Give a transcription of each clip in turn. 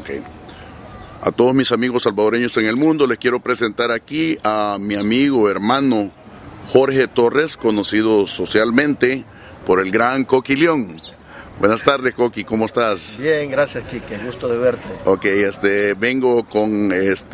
Okay. A todos mis amigos salvadoreños en el mundo, les quiero presentar aquí a mi amigo, hermano Jorge Torres, conocido socialmente por el gran Coqui León. Buenas tardes, Coqui, ¿cómo estás? Bien, gracias, Quique, gusto de verte. Ok, vengo con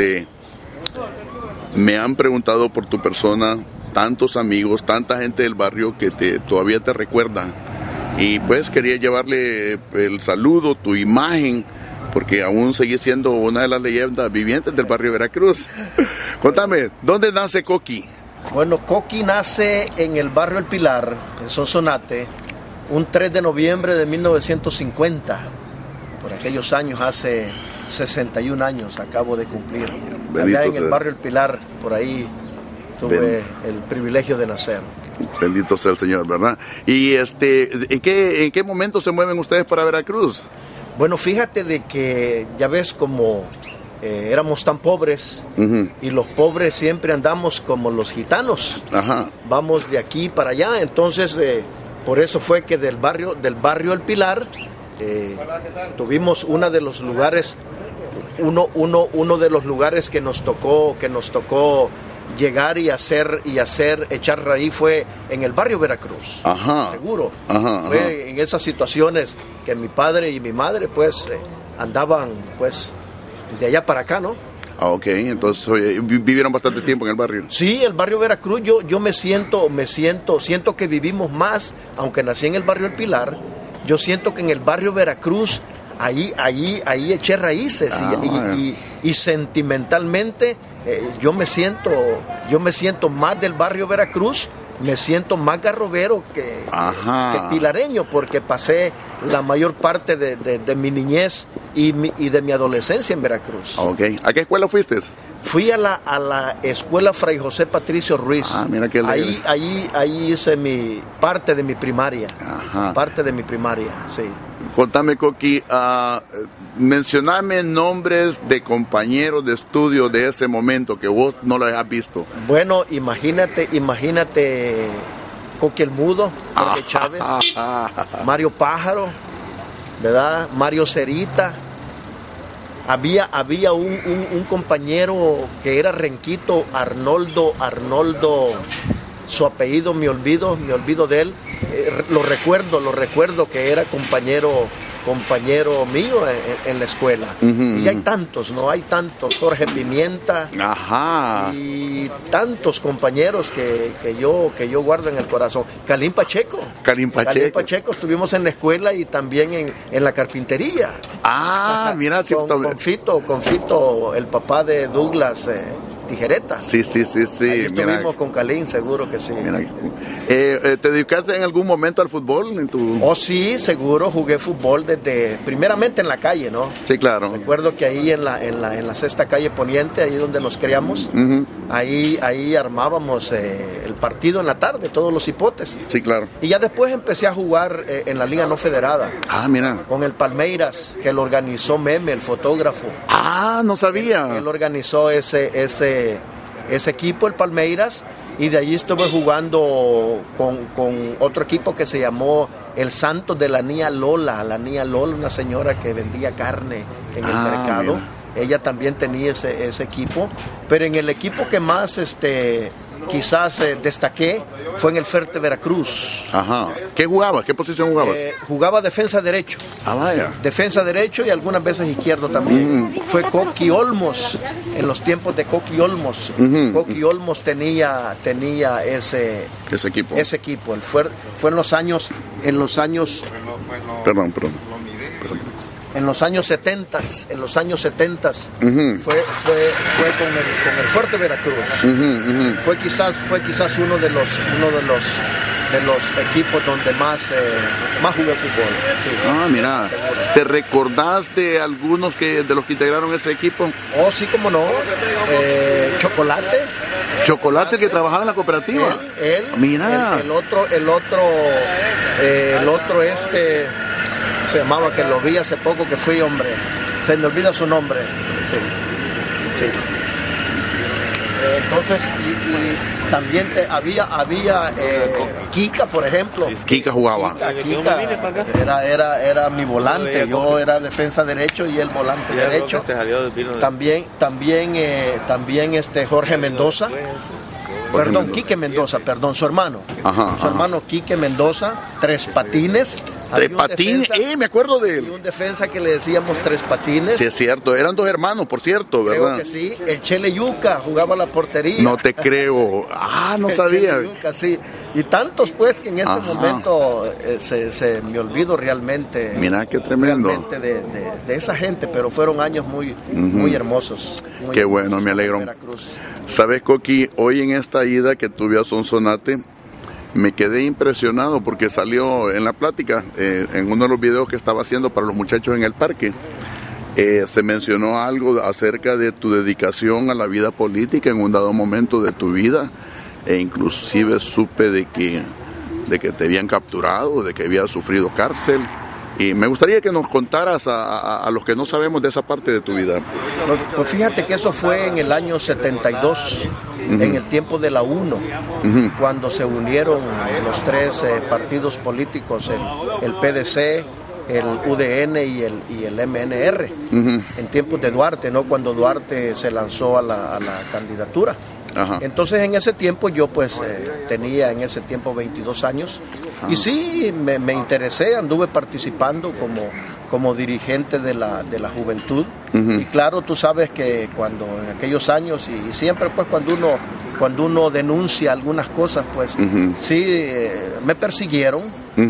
me han preguntado por tu persona, tantos amigos, tanta gente del barrio que todavía te recuerda. Y pues quería llevarle el saludo, tu imagen, porque aún seguís siendo una de las leyendas vivientes del barrio Veracruz. Contame, ¿dónde nace Coqui? Bueno, Coqui nace en el barrio El Pilar, en Sonsonate, un 3 de noviembre de 1950. Por aquellos años, hace 61 años acabo de cumplir. Allá en el barrio El Pilar, por ahí tuve el privilegio de nacer. Bendito sea el Señor, ¿verdad? Y ¿en qué momento se mueven ustedes para Veracruz? Bueno, fíjate de que ya ves como éramos tan pobres, y los pobres siempre andamos como los gitanos. Ajá. Vamos de aquí para allá, entonces por eso fue que del barrio El Pilar tuvimos uno de los lugares que nos tocó llegar y echar raíz fue en el barrio Veracruz. Ajá. Seguro. Ajá, fue ajá. En esas situaciones que mi padre y mi madre pues andaban pues de allá para acá, ¿no? Ah, ok, entonces vivieron bastante tiempo en el barrio. Sí, el barrio Veracruz, yo siento que vivimos más, aunque nací en el barrio El Pilar, yo siento que en el barrio Veracruz ahí eché raíces y sentimentalmente yo me siento más del barrio Veracruz, me siento más garrobero que pilareño, porque pasé la mayor parte de mi niñez y de mi adolescencia en Veracruz. Okay. ¿A qué escuela fuiste? Fui a la escuela Fray José Patricio Ruiz. Mira qué alegre. Ahí hice parte de mi primaria. Ajá. Parte de mi primaria, sí. Contame, Coqui, mencioname nombres de compañeros de estudio de ese momento que vos no los has visto. Bueno, imagínate Coqui el Mudo, Jorge Chávez, Mario Pájaro, ¿verdad? Mario Cerita. Había un compañero que era renquito, Arnoldo, su apellido me olvido de él. Lo recuerdo que era compañero mío en la escuela. Y hay tantos, ¿no? Hay tantos, Jorge Pimienta. Ajá. Y tantos compañeros que yo guardo en el corazón. Calín Pacheco, estuvimos en la escuela y también en la carpintería. Mira, con Fito, el papá de Douglas Tijereta. Sí. Ahí estuvimos con Calín, seguro que sí. Mira. ¿Te dedicaste en algún momento al fútbol? Oh, sí, seguro, jugué fútbol primeramente en la calle, ¿no? Sí, claro. Recuerdo que ahí en la sexta calle Poniente, ahí donde nos criamos, ahí armábamos el partido en la tarde, todos los hipotes. Sí, claro. Y ya después empecé a jugar en la Liga No Federada. Mira. Con el Palmeiras, que lo organizó Meme, el fotógrafo. No sabía. Él organizó ese equipo, el Palmeiras, y de allí estuve jugando con otro equipo que se llamó El Santos de la Niña Lola, una señora que vendía carne en el mercado. Mira. Ella también tenía ese equipo, pero en el equipo que más quizás destaqué fue en el Ferte Veracruz. Ajá. ¿Qué jugabas? ¿Qué posición jugabas? Jugaba defensa derecho. Vaya. Defensa derecho y algunas veces izquierdo también. Fue Coqui Olmos, en los tiempos de Coqui Olmos. Coqui Olmos tenía ese equipo. Ese equipo. Fue en los años. Perdón. En los años 70, fue con el Fuerte Veracruz. Fue quizás uno de los equipos donde más jugué fútbol. Sí. Mira, ¿te recordás de algunos de los que integraron ese equipo? Oh, sí, cómo no. Chocolate, que trabajaba en la cooperativa. Él. Mira. El otro se llamaba, que lo vi hace poco que fui, hombre. Se me olvida su nombre. Sí. Entonces, y también había Kika, por ejemplo. Kika jugaba. Kika era mi volante. Yo era defensa derecho y él volante derecho. También Jorge Mendoza. Perdón, Quique Mendoza, su hermano. Ajá, su hermano Quique Mendoza, Tres Patines. Tres Patines, me acuerdo de él. Y un defensa que le decíamos Tres Patines. Sí, es cierto, eran dos hermanos, por cierto, ¿verdad? Creo que sí. El Chele Yuca jugaba la portería. No te creo. No sabía. Chele Yuca, sí. Y tantos, pues, que en este momento se me olvido realmente. Mira, qué tremendo. Realmente de esa gente, pero fueron años muy hermosos. Qué bueno, me alegro. ¿Sabes, Coqui? Hoy en esta ida que tuve a Sonsonate, me quedé impresionado porque salió en la plática, en uno de los videos que estaba haciendo para los muchachos en el parque, se mencionó algo acerca de tu dedicación a la vida política en un dado momento de tu vida, e inclusive supe de que te habían capturado, de que habías sufrido cárcel. Y me gustaría que nos contaras a los que no sabemos de esa parte de tu vida. Pues fíjate que eso fue en el año 72, en el tiempo de la UNO, cuando se unieron los tres partidos políticos, el PDC, el UDN y el MNR, en tiempos de Duarte, ¿no? Cuando Duarte se lanzó a la candidatura. Ajá. Entonces en ese tiempo yo pues tenía en ese tiempo 22 años. Ajá. Y sí, me interesé, anduve participando como dirigente de la juventud. Y claro, tú sabes que cuando en aquellos años y siempre pues cuando uno denuncia algunas cosas, pues sí, me persiguieron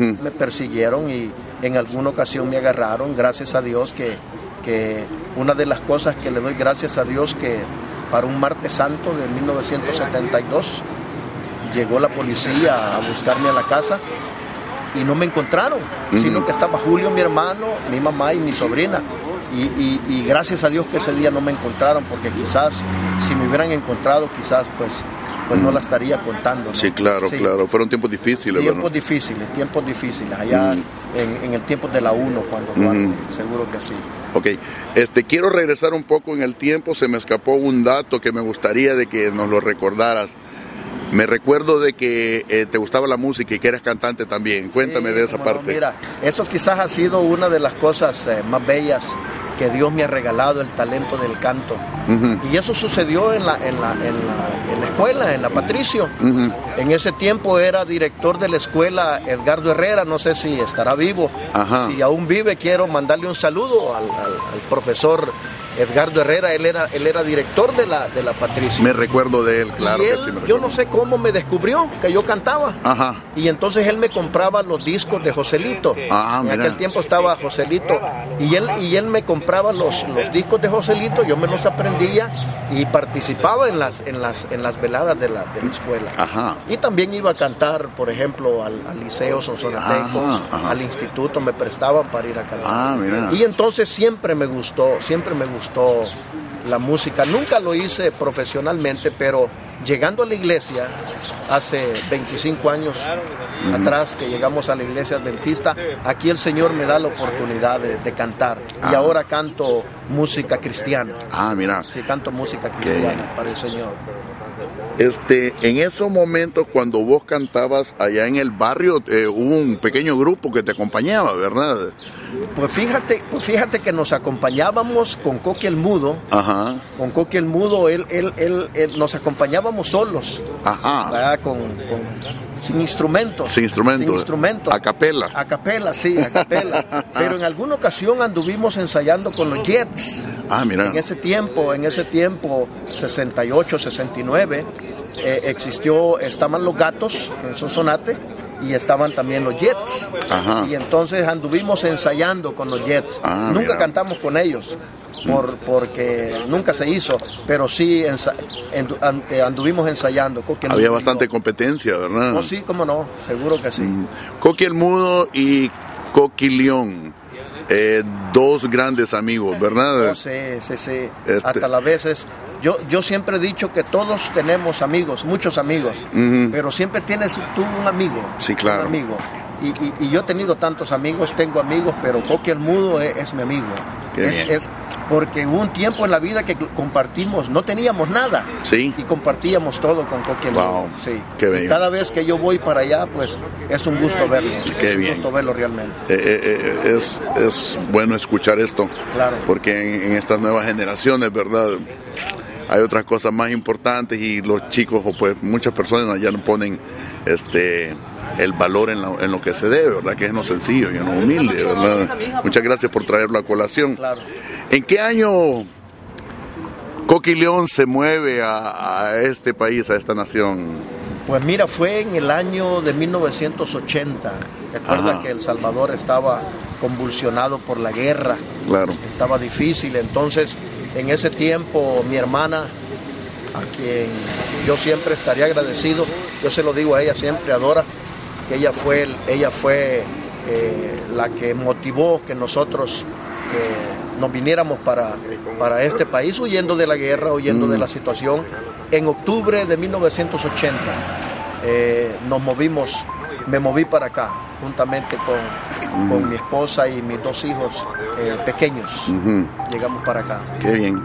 y en alguna ocasión me agarraron. Gracias a Dios que una de las cosas que le doy gracias a Dios que para un martes santo de 1972 llegó la policía a buscarme a la casa y no me encontraron, sino que estaba Julio, mi hermano, mi mamá y mi sobrina. Y gracias a Dios que ese día no me encontraron, porque quizás si me hubieran encontrado, quizás pues no la estaría contando, ¿no? Sí, claro, claro. Fueron tiempos difíciles. Tiempos difíciles. Allá en el tiempo de la UNO, cuando Duarte, seguro que sí. Ok, quiero regresar un poco en el tiempo. Se me escapó un dato que me gustaría de que nos lo recordaras. Me recuerdo de que te gustaba la música y que eras cantante también. Cuéntame de esa parte. Mira, eso quizás ha sido una de las cosas más bellas que Dios me ha regalado, el talento del canto. Y eso sucedió en la escuela, en la Patricio. En ese tiempo era director de la escuela Edgardo Herrera, no sé si estará vivo. Si aún vive, quiero mandarle un saludo al profesor Edgardo Herrera. Él era director de la Patricio. Me recuerdo de él, claro. Y él, que sí yo no sé cómo me descubrió que yo cantaba. Y entonces él me compraba los discos de Joselito. En aquel tiempo estaba Joselito. Y él me compraba los discos de Joselito, yo me los aprendía y participaba en las veladas de la escuela. Y también iba a cantar, por ejemplo, al Liceo Sonsonateco, al instituto, me prestaban para ir a cantar. Y entonces siempre me gustó la música. Nunca lo hice profesionalmente, pero llegando a la iglesia hace 25 años atrás que llegamos a la iglesia adventista, aquí el Señor me da la oportunidad de cantar. Y ahora canto música cristiana. Sí, canto música cristiana para el Señor. En esos momentos cuando vos cantabas allá en el barrio, hubo un pequeño grupo que te acompañaba, ¿verdad? Pues fíjate que nos acompañábamos con Coqui el Mudo. Con Coqui el Mudo, él nos acompañábamos solos. Sin instrumentos. A capela. Sí, a capela. Pero en alguna ocasión anduvimos ensayando con los Jets. Mira. En ese tiempo, 68, 69, estaban los Gatos en Sonsonate y estaban también los Jets. Y entonces anduvimos ensayando con los Jets. Nunca cantamos con ellos. Porque nunca se hizo, pero sí anduvimos ensayando. Había bastante competencia, ¿verdad? No, sí, cómo no, seguro que sí. Coqui el Mudo y Coqui León, dos grandes amigos, ¿verdad? Sí. Hasta las veces. Yo siempre he dicho que todos tenemos amigos, muchos amigos, pero siempre tienes tú un amigo. Sí, claro. Un amigo. Y yo he tenido tantos amigos, tengo amigos, pero Coqui el Mudo es mi amigo. porque hubo un tiempo en la vida que compartimos, no teníamos nada, sí, y compartíamos todo con Coqui. Wow, sí. qué bien. Y cada vez que yo voy para allá, pues es un gusto verlo, qué es bien. un gusto verlo realmente. Es bueno escuchar esto, claro, porque en estas nuevas generaciones, ¿verdad?, hay otras cosas más importantes y los chicos, o pues muchas personas ya no ponen el valor en lo que se debe, ¿verdad?, que es en lo sencillo y en lo humilde, ¿verdad? Muchas gracias por traerlo a colación. Claro. ¿En qué año Coqui León se mueve a este país, a esta nación? Pues mira, fue en el año de 1980. Recuerda que El Salvador estaba convulsionado por la guerra. Claro. Estaba difícil, entonces en ese tiempo mi hermana, a quien yo siempre estaré agradecido, yo se lo digo a ella siempre, Adora, que ella fue la que motivó que nosotros nos viniéramos para este país, huyendo de la guerra, huyendo de la situación. En octubre de 1980 me moví para acá, juntamente con mi esposa y mis 2 hijos pequeños. Llegamos para acá. Qué bien.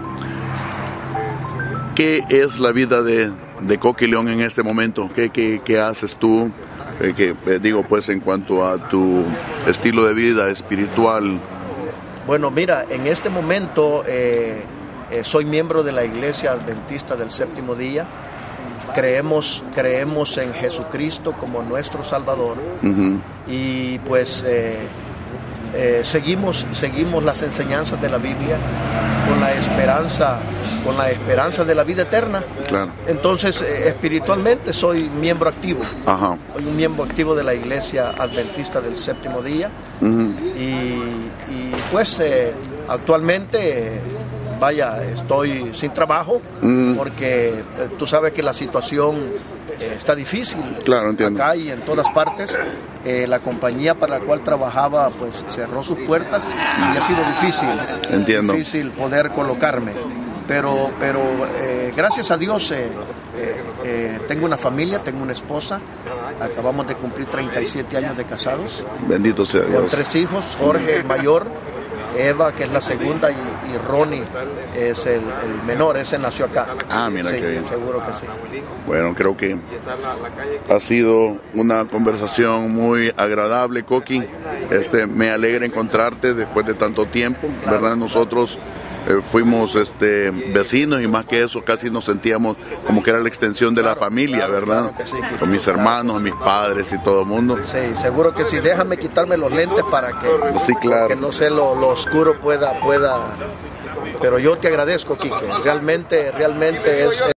¿Qué es la vida de Coqui León en este momento? ¿Qué haces tú? Digo, pues, en cuanto a tu estilo de vida espiritual. Bueno, mira, en este momento soy miembro de la Iglesia Adventista del Séptimo Día. Creemos en Jesucristo como nuestro Salvador. Y pues seguimos las enseñanzas de la Biblia con la esperanza de la vida eterna. Claro. Entonces, espiritualmente soy miembro activo. Ajá. Soy un miembro activo de la Iglesia Adventista del Séptimo Día. Y pues actualmente, vaya, estoy sin trabajo porque tú sabes que la situación está difícil. Claro, entiendo. Acá y en todas partes. La compañía para la cual trabajaba pues cerró sus puertas y ha sido difícil. Entiendo. Difícil poder colocarme. Pero gracias a Dios tengo una familia, tengo una esposa. Acabamos de cumplir 37 años de casados. Bendito sea Dios. Con 3 hijos, Jorge el mayor, Eva, que es la segunda, y Ronnie es el menor, ese nació acá. Ah, mira, sí, qué bien. Seguro que sí. Bueno, creo que ha sido una conversación muy agradable, Coqui. Me alegra encontrarte después de tanto tiempo, claro, ¿verdad? Nosotros fuimos vecinos y más que eso casi nos sentíamos como que era la extensión de la familia, ¿verdad? Claro que sí, con mis hermanos, mis padres y todo el mundo. Sí, seguro que sí. Déjame quitarme los lentes para que, sí, claro, que no sé lo oscuro pueda. Pero yo te agradezco, Quique. Realmente es